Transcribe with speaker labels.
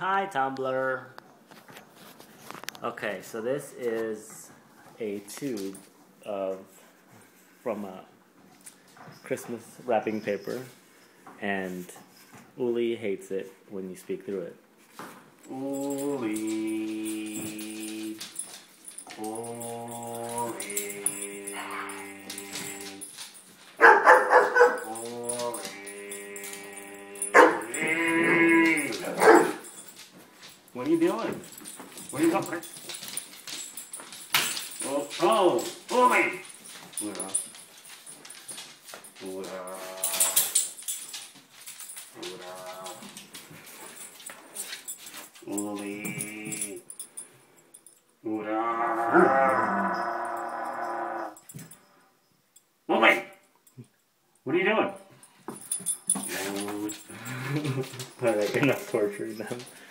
Speaker 1: Hi, Tumblr. Okay, so this is a tube from a Christmas wrapping paper, and Uli hates it when you speak through it.
Speaker 2: Uli, Uli, Uli. What are you doing? Where are you going? Oh, Uli! Uli. Uli. Uli! What are you doing?
Speaker 1: I reckon I'm torturing them.